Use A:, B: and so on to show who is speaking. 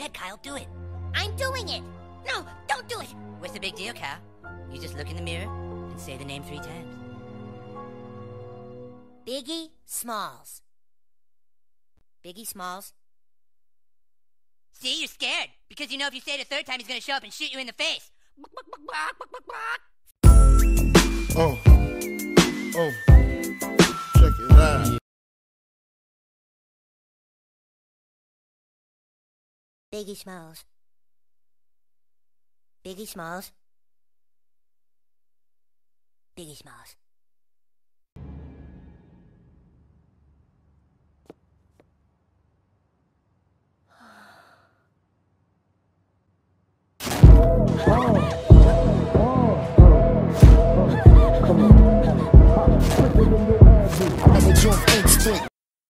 A: ahead, Kyle, do it.
B: I'm doing it.
A: No, don't do it. What's the big deal, Kyle? You just look in the mirror and say the name 3 times.
B: Biggie Smalls. Biggie Smalls.
A: See, you're scared. Because you know if you say it a 3rd time, he's gonna show up and shoot you in the face.
C: Check it out.
B: Biggie Smalls. Biggie Smalls. Biggie Smalls.
C: Oh.